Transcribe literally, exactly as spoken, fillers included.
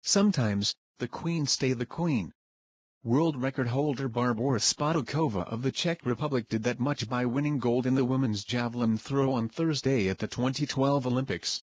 Sometimes, the queen stay the queen. World record holder Barbora Spotakova of the Czech Republic did that much by winning gold in the women's javelin throw on Thursday at the twenty twelve Olympics.